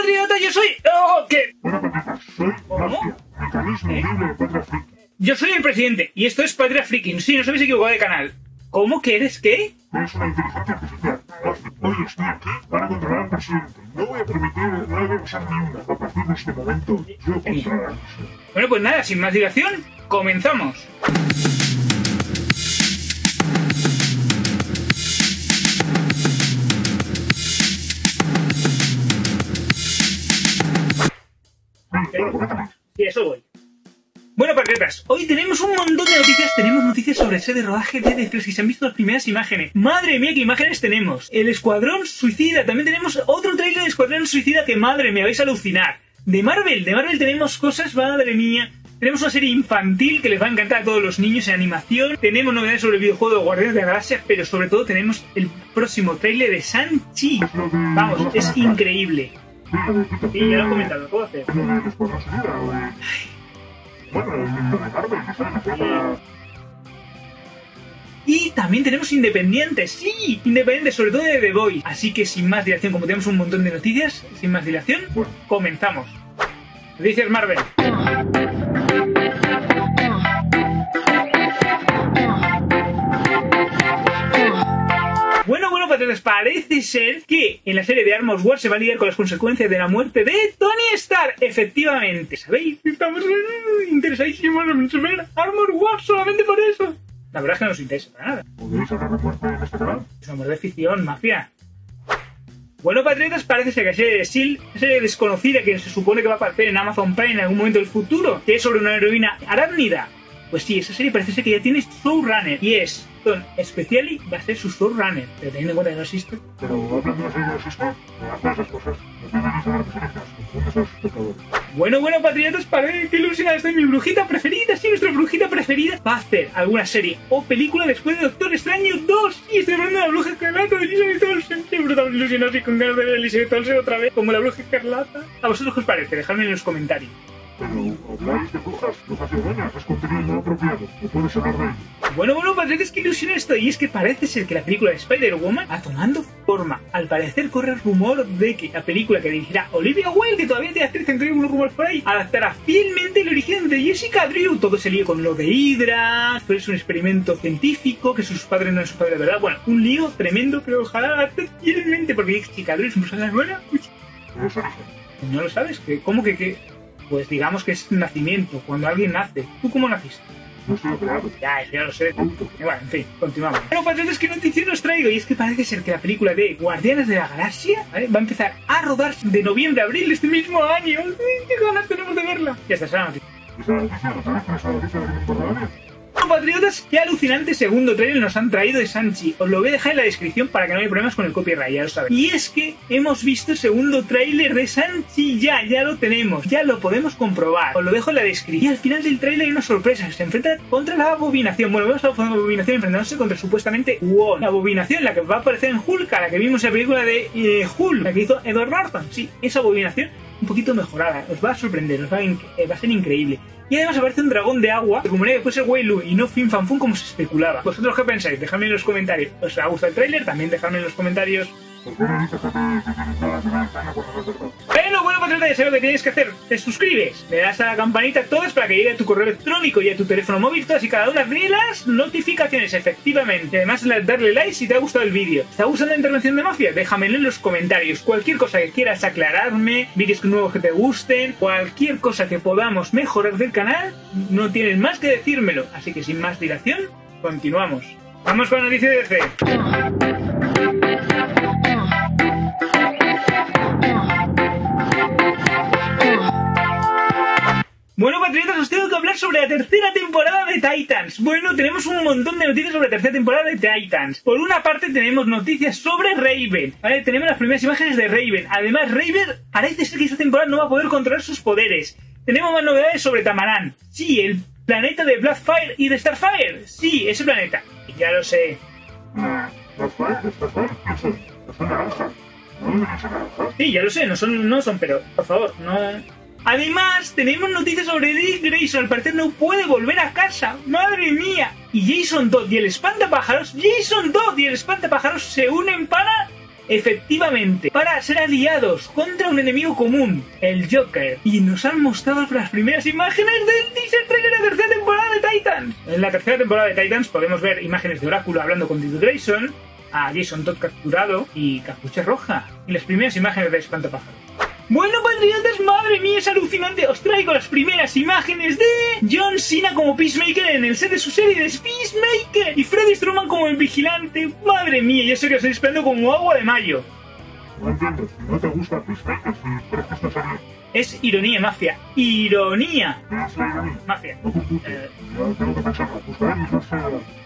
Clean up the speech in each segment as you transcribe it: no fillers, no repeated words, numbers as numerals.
patriota, yo soy... ¡Oh, qué! Bueno, patriotas, soy Mafia, mecanismo libre de Patria Friki. Yo soy el presidente, y esto es Patria Freaking. Sí, no os habéis equivocado de canal. ¿Cómo que eres qué? Eres una inteligencia artificial. Hoy estoy aquí para controlar al presidente. No voy a permitir no revisar ni una. A partir de este momento, yo controlaré. Bueno, pues nada, sin más dilación, comenzamos. Sí, eso voy. Bueno, patriotas, hoy tenemos un montón de noticias. Tenemos noticias sobre el set de rodaje de The Flash, que se han visto las primeras imágenes. ¡Madre mía, qué imágenes tenemos! El Escuadrón Suicida. También tenemos otro trailer de Escuadrón Suicida que, madre mía, vais a alucinar. De Marvel tenemos cosas, madre mía. Tenemos una serie infantil que les va a encantar a todos los niños en animación. Tenemos novedades sobre el videojuego de Guardianes de la Galaxia, pero sobre todo tenemos el próximo trailer de Shang-Chi. Vamos, es increíble. Sí, ya lo he comentado, ¿lo puedo hacer? Y también tenemos independientes, sí, independientes, sobre todo de The Boys. Así que sin más dilación, como tenemos un montón de noticias, sin más dilación, comenzamos. Noticias Marvel. Bueno, patriotas, parece ser que en la serie de Armor Wars se va a lidiar con las consecuencias de la muerte de Tony Stark. Efectivamente, ¿sabéis? Estamos interesadísimos en ver Armor Wars solamente por eso. La verdad es que no nos interesa para nada. ¿Podéis hablar de muerte en este canal? Es una muerte de ficción, mafia. Bueno, patriotas, parece ser que la serie de S.H.I.E.L.D., una serie desconocida que se supone que va a aparecer en Amazon Prime en algún momento del futuro, que es sobre una heroína arácnida. Pues sí, esa serie parece ser que ya tiene showrunner, y es Tom Speciali, va a ser su showrunner, pero teniendo en cuenta que no existe. Pero hablando de la serie de existe, hacer esas cosas, no tienen ni saber referencias, confundes a los espectadores. Bueno, patriotas, parece que ilusionada estoy. Mi brujita preferida, sí, nuestra brujita preferida, va a hacer alguna serie o película después de Doctor Extraño 2. Y estoy hablando de la bruja escarlata de Elizabeth Olsen. Qué brutal ilusionado y con ganas de ver a Elizabeth Olsen otra vez, como la bruja escarlata. ¿A vosotros qué os parece? Dejadme en los comentarios. Pero habláis de brujas y dueñas, es contenido no apropiado, no puedes hablar de ello. Bueno, patriotas, que ilusión estoy. Y es que parece ser que la película de Spider-Woman va tomando forma. Al parecer corre el rumor de que la película que dirigirá Olivia Wilde, que todavía tiene actriz, entre unos rumores por ahí, adaptará fielmente el origen de Jessica Drew. Todo se lío con lo de Hydra, pero es un experimento científico, que sus padres no son sus padres de verdad. Bueno, un lío tremendo, pero ojalá adapte fielmente, porque Jessica Drew es una persona buena. ¿No lo sabes? ¿Cómo que? Pues digamos que es nacimiento, cuando alguien nace. ¿Tú cómo naciste? No estoy operado. Ya lo sé. Bueno, en fin, continuamos. Bueno, patriotas, ¿qué noticia os traigo? Y es que parece ser que la película de Guardianes de la Galaxia, ¿vale?, va a empezar a rodarse de noviembre a abril de este mismo año. ¡Qué ganas tenemos de verla! Ya está, esa es la noticia. ¿Esa noticia no sabes? ¿Esa noticia de que me importa? Bueno, patriotas, qué alucinante segundo trailer nos han traído de Shang-Chi. Os lo voy a dejar en la descripción para que no haya problemas con el copyright, ya lo sabéis. Y es que hemos visto el segundo trailer de Shang-Chi, ya lo tenemos, ya lo podemos comprobar. Os lo dejo en la descripción. Y al final del trailer hay una sorpresa, se enfrenta contra la Abominación. Bueno, vemos a la Abominación enfrentándose contra supuestamente Wong. La Abominación, la que va a aparecer en Hulk, la que vimos en la película de Hulk, la que hizo Edward Norton. Sí, esa Abominación un poquito mejorada, os va a sorprender, va a ser increíble. Y además aparece un dragón de agua, que rumorea que puede ser Wei Lu y no Fin Fan Fun como se especulaba. ¿Vosotros qué pensáis? Dejadme en los comentarios. ¿Os ha gustado el tráiler? También dejadme en los comentarios. Bueno, patriota, ya sabes lo que tienes que hacer. Te suscribes, le das a la campanita todas para que llegue a tu correo electrónico y a tu teléfono móvil todas y cada una de las notificaciones, efectivamente. Y además darle like si te ha gustado el vídeo. ¿Te ha gustado la intervención de Mafia? Déjamelo en los comentarios. Cualquier cosa que quieras aclararme, vídeos nuevos que te gusten, cualquier cosa que podamos mejorar del canal, no tienes más que decírmelo. Así que sin más dilación, continuamos. Vamos con la noticia de DC. Bueno, patriotas, os tengo que hablar sobre la tercera temporada de Titans. Bueno, tenemos un montón de noticias sobre la tercera temporada de Titans. Por una parte tenemos noticias sobre Raven, ¿vale? Tenemos las primeras imágenes de Raven. Además, Raven parece ser que esta temporada no va a poder controlar sus poderes. Tenemos más novedades sobre Tamaran. Sí, el planeta de Blackfire y de Starfire. Sí, ese planeta. Ya lo sé. Sí, ya lo sé, no son, pero por favor, no. Además, tenemos noticias sobre Dick Grayson. Al parecer no puede volver a casa. ¡Madre mía! Y Jason Todd y el espantapájaros se unen para efectivamente, para ser aliados contra un enemigo común, el Joker. Y nos han mostrado las primeras imágenes del teaser trailer de la tercera temporada de Titans. En la tercera temporada de Titans podemos ver imágenes de Oráculo hablando con Dick Grayson, a Jason Todd capturado y Capucha Roja, y las primeras imágenes de Espantapájaros. Bueno, patriotas, madre mía, es alucinante. Os traigo las primeras imágenes de John Cena como Peacemaker en el set de su serie de Peacemaker y Freddy Strowman como el vigilante. Madre mía, yo sé que os estoy esperando como agua de mayo. No entiendo, si no te gusta Peacemaker, si crees que esta serie... Es ironía, mafia. ¡Ironía! Es la ironía. Mafia. No compute, ya tengo que pensarlo, buscaré mis versos.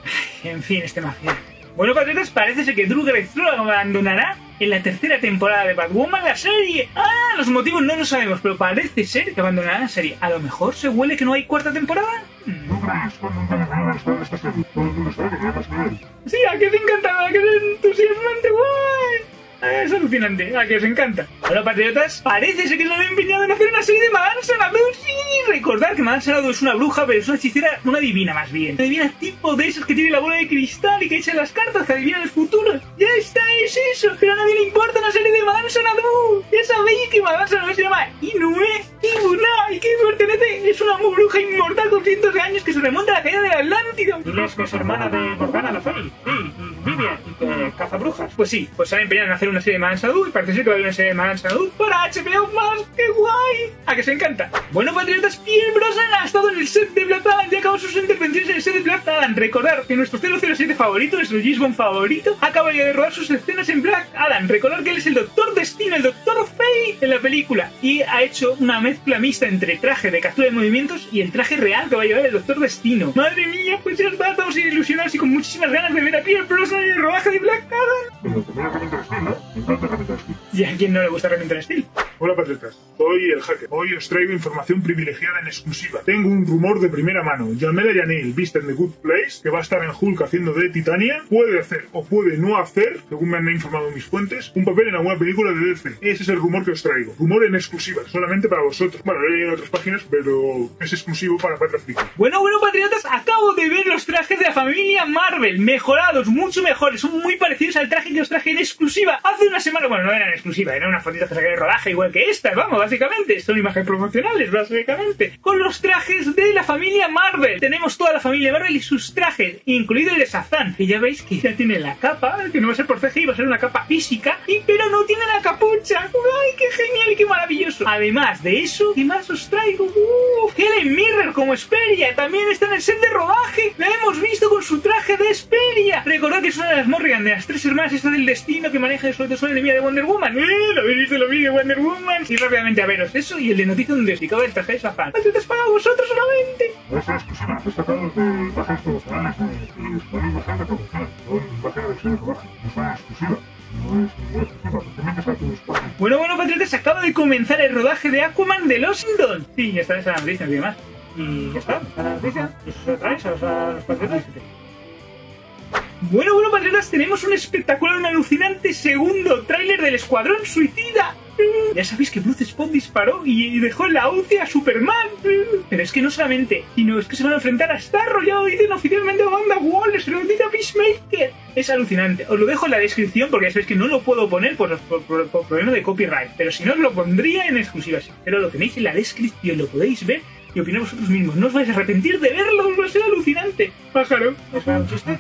En fin, este mafia. Bueno, patriotas, parece ser que Drew Grayson abandonará en la tercera temporada de Batwoman la serie. Ah, los motivos no lo sabemos, pero parece ser que abandonará la serie. A lo mejor se huele que no hay cuarta temporada. ¿No crees cuando un televidente está de esta serie? Todo el mundo está que más nivel. Sí, a que te encanta, a que es entusiasmante, guay. Es alucinante, a que os encanta. Bueno, patriotas, parece ser que se han empeñado en hacer una serie de Madame Xanadu. Sí, recordad que Madame Xanadu es una bruja, pero es una hechicera, una divina más bien. Una divina tipo de esas que tiene la bola de cristal y que echa las cartas que adivinan el futuro. Ya está, es eso. Pero a nadie le importa una serie de Madame Xanadu. Ya sabéis que Madame Xanadu se llama Inoue Kibuna y que pertenece, es una bruja inmortal con cientos de años que se remonta a la caída del Atlántico. Diles que es hermana de Morgana la Fey, sí, y Vivian, y que caza brujas. Pues sí, pues se han empeñado en hacer una serie de Madame Xanadu y parece ser que va a haber una serie de Madame Xanadu para HBO más. ¡Qué guay! ¿A que se encanta? Bueno, patriotas, Pierce Brosnan ha estado en el set de Black Adam y acabó sus intervenciones en el set de Black Adam. Recordar que nuestro 007 favorito, nuestro James Bond favorito, acaba de rodar sus escenas en Black Adam. Recordar que él es el Doctor Destino, el Doctor Fate en la película, y ha hecho una mezcla mixta entre traje de captura de movimientos y el traje real que va a llevar el Doctor Destino. Madre mía, pues ya está, estamos ilusionados y con muchísimas ganas de ver a Pierce Brosnan en el rodaje de Black Adam. Pero también Remington Steele, ¿no? Me encanta Remington Steele. ¿Y a quién no le gusta Remington Steele? Hola, patriotas. Soy el Hacker. Hoy os traigo información privilegiada en exclusiva. Tengo un rumor de primera mano. Jamela Yanil, vista en The Good Place, que va a estar en Hulk haciendo de Titania, puede hacer o puede no hacer, según me han informado mis fuentes, un papel en alguna película de DC. Ese es el rumor que os traigo. Rumor en exclusiva, solamente para vosotros. Bueno, lo he leído en otras páginas, pero es exclusivo para Patra Friki. Bueno, patriotas, acabo de ver los trajes de la familia Marvel, mejorados, mucho mejores, son muy parecidos al traje que os traje en exclusiva hace una semana. Bueno, no eran exclusiva, eran unas fotitos que saqué de rodaje igual que estas, vamos, básicamente, son imágenes promocionales, básicamente, con los trajes de la familia Marvel. Tenemos toda la familia Marvel y sus trajes, incluido el de Shazam, que ya veis que ya tiene la capa, que no va a ser por CGI, va a ser una capa física, pero no tiene la capucha. ¡Ay, qué genial y qué maravilloso! Además de eso, ¿qué más os traigo? Helen Mirren como Hesperia, también está en el set de rodaje, la hemos visto con su traje de Hesperia. Recordad que es una de las Morrigan, de las tres hermanas, esta del destino que maneja el suelto suelo enemiga de Wonder Woman. ¿Lo habéis visto lo vídeo de Wonder Woman? Y rápidamente a veros eso y el de Noticias donde explicaba el traje de Shazam. ¿Qué te has pagado vosotros solamente? No es exclusiva, estoy sacando de bajas promocionales y estoy bastante promocional. Son bajas de versiones rodaje. No es exclusiva. No es exclusiva, simplemente está tu espacio. Bueno, patriotas, acaba de comenzar el rodaje de Aquaman de Los Simpsons. Sí, ya está esa noticia y demás. Y ya está, esa noticia. Y eso se trae a los patriotas. Bueno, patriotas, tenemos un espectacular, un alucinante segundo tráiler del Escuadrón Suicida. Ya sabéis que Bruce Spot disparó y dejó en la UCI a Superman. Pero es que no solamente, sino es que se van a enfrentar a Starro. Ya lo dicen oficialmente a Amanda Waller, se lo dice a Peacemaker. Es alucinante. Os lo dejo en la descripción porque ya sabéis que no lo puedo poner por problema de copyright. Pero si no, os lo pondría en exclusiva. Pero lo tenéis en la descripción, lo podéis ver y opinar vosotros mismos. No os vais a arrepentir de verlo, va a ser alucinante. Pájaro. ¿Es un chiste?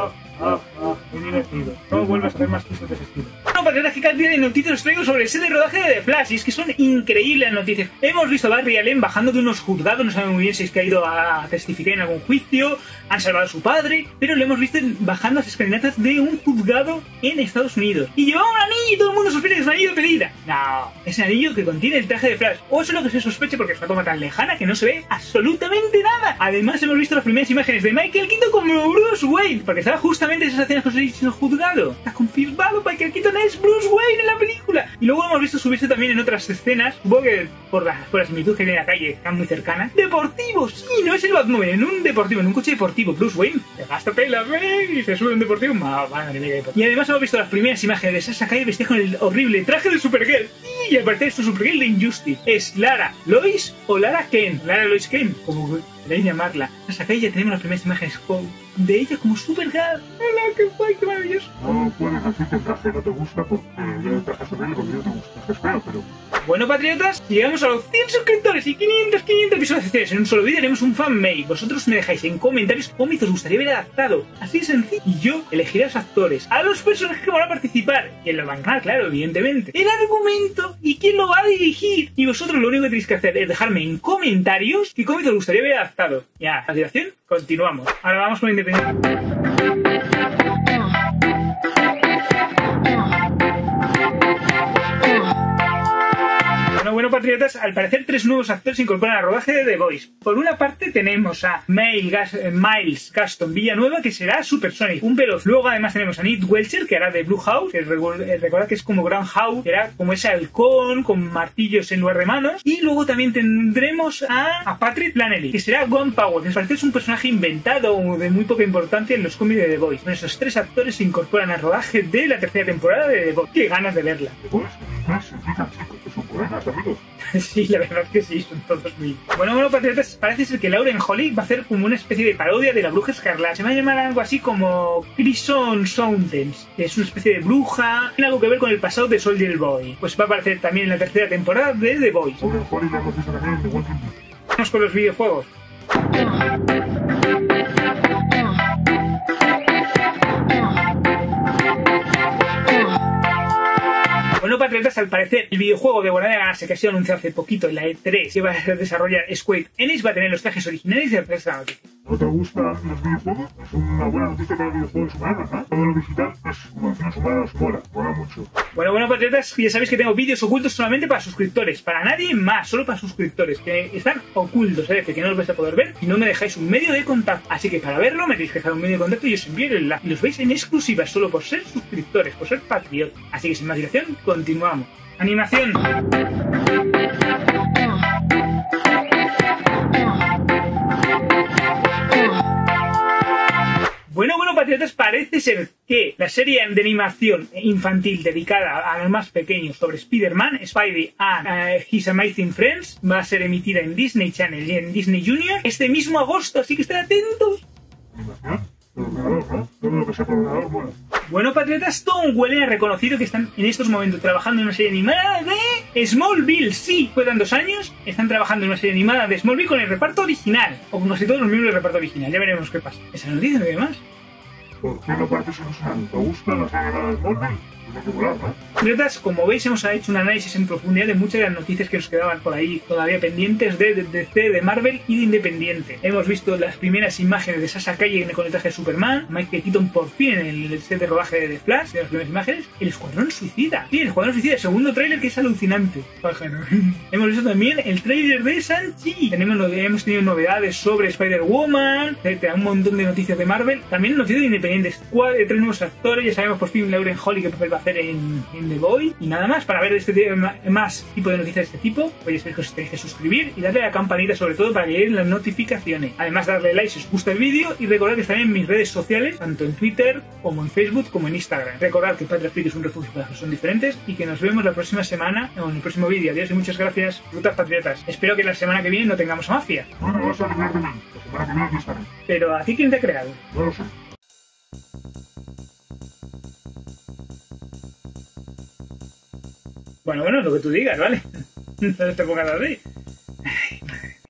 Muy divertido. No vuelvas a hacer más chistes de ese estilo. Bueno, patriotas, qué cantidad de noticias os traigo sobre el set de rodaje de The Flash. Y es que son increíbles las noticias. Hemos visto a Barry Allen bajando de unos juzgados, no sabemos muy bien si es que ha ido a testificar en algún juicio, han salvado a su padre, pero lo hemos visto bajando las escalinatas de un juzgado en Estados Unidos. Y llevaba un anillo y todo el mundo sospecha que es un anillo de pedida. No, es un anillo que contiene el traje de Flash. O eso es lo que se sospecha porque es una toma tan lejana que no se ve absolutamente nada. Además, hemos visto las primeras imágenes de Michael Keaton como Bruce Wayne, porque estaba justamente en esas escenas que os he dicho en el juzgado. Está confirmado, Michael Keaton es Bruce Wayne en la película. Y luego hemos visto subirse también en otras escenas, supongo que por la similitud que tiene la calle, están muy cercanas. ¡Deportivos! Sí, no es el Batmóvil, en un deportivo, en un coche deportivo. Bruce Wayne se gasta pela, y se sube a un deportivo. Madre mía, y además hemos visto las primeras imágenes de Sasha Calle vestida con el horrible traje de Supergirl. Y al parecer es su Supergirl de Injustice. ¿Es Lara Lois o Lara Kent? Lara Lois Kent, como queréis llamarla. Sasha Calle ya tenemos las primeras imágenes. de ella como Supergirl. ¡Hola, qué guay, qué maravilloso! No puedes decir que el traje no te gusta porque yo el traje es horrible porque yo te gusta. Es feo, pero... Bueno, patriotas, llegamos a los 100 suscriptores y 500 visualizaciones en un solo vídeo. Haremos un fanmade. Vosotros me dejáis en comentarios qué cómics os gustaría ver adaptado. Así de sencillo. Y yo elegiré a los actores, a los personajes que van a participar. Quién lo va a ganar, claro, evidentemente. El argumento y quién lo va a dirigir. Y vosotros lo único que tenéis que hacer es dejarme en comentarios qué cómics os gustaría ver adaptado. Ya, a continuación, continuamos. Ahora vamos con Independiente. Bueno, patriotas, al parecer 3 nuevos actores se incorporan al rodaje de The Voice. Por una parte tenemos a Miles Gaston Villanueva, que será Super Sonic, un veloz. Luego además tenemos a Nick Welcher, que hará de Blue House, que recordad que es como Grand House, que era como ese halcón con martillos en lugar de manos. Y luego también tendremos a Patrick Flannery, que será One Power, que parece es un personaje inventado o de muy poca importancia en los cómics de The Voice. Bueno, esos 3 actores se incorporan al rodaje de la 3ª temporada de The Voice. ¡Qué ganas de verla! The Voice no significa chicos, que son colegas, amigos. Sí, la verdad que sí, son todos muy... Bueno, patriotas, parece ser que Lauren Holly va a hacer como una especie de parodia de la Bruja Escarlata. Se va a llamar algo así como Crimson Soundens, que es una especie de bruja, tiene algo que ver con el pasado de Soldier Boy. Pues va a aparecer también en la 3ª temporada de The Voice. Lauren Holly la hemos visto también en The Walking Dead. Vamos con los videojuegos. Bueno, patriotas, al parecer el videojuego de Guardia de Galaxia que ha sido anunciado hace poquito en la E3 que va a desarrollar Square Enix va a tener los trajes originales de esta noticia. ¿No te gustan los videojuegos? Es una buena noticia que los videojuegos humanos, ¿no? Todo lo digital es como decimos humanos, mola mucho. Bueno, patriotas, ya sabéis que tengo vídeos ocultos solamente para suscriptores, para nadie más, solo para suscriptores, que están ocultos, es decir, que no los vais a poder ver si no me dejáis un medio de contacto. Así que para verlo me tenéis que dejar un medio de contacto y os envío el enlace. Y los veis en exclusiva solo por ser suscriptores, por ser patriotas. Así que sin más dilación, continuamos. Animación. Bueno, patriotas, parece ser que la serie de animación infantil dedicada a los más pequeños sobre Spider-Man, Spidey and His Amazing Friends, va a ser emitida en Disney Channel y en Disney Junior este mismo agosto, así que estén atentos. ¿Animación? Por ordenador, ¿no? Todo lo que sea por ordenador mola. Bueno, patriotas, Tom Welling ha reconocido que están en estos momentos trabajando en una serie animada de Smallville. Sí, fueron 2 años, están trabajando en una serie animada de Smallville con el reparto original, o con casi todos los miembros del reparto original. Ya veremos qué pasa. Esa noticia no tiene más. ¿Por qué no partes ilusionado? ¿Te gusta la serie de Smallville? Tiene que volar, ¿no? Patriotas, como veis, hemos hecho un análisis en profundidad de muchas de las noticias que nos quedaban por ahí todavía pendientes de DC, de Marvel y de Independiente. Hemos visto las primeras imágenes de Sasha Calle con el traje de Superman, Michael Keaton por fin en el set de rodaje de The Flash, de las primeras imágenes, el Escuadrón Suicida. Sí, el Escuadrón Suicida, el segundo tráiler que es alucinante. Hemos visto también el tráiler de Shang-Chi. Hemos tenido novedades sobre Spider-Woman, etcétera, un montón de noticias de Marvel. También noticias de Independientes, 3 nuevos actores, ya sabemos por fin Lauren Holly qué papel va a hacer en The Voice. Y nada más, para ver más tipo de noticias de este tipo, pues ya sabéis que os tenéis que suscribir y darle a la campanita sobre todo para que lleguen las notificaciones. Además, darle like si os gusta el vídeo y recordad que están en mis redes sociales, tanto en Twitter como en Facebook como en Instagram. Recordad que Patria Freak es un refugio para los que son diferentes y que nos vemos la próxima semana en el próximo vídeo. Adiós y muchas gracias, frutas patriotas. Espero que la semana que viene no tengamos mafia. No, no vas a olvidar de mí. La semana que viene aquí estaré. Pero ¿a ti quién te ha creado? No lo sé. Bueno, lo que tú digas, ¿vale? No te pongas así.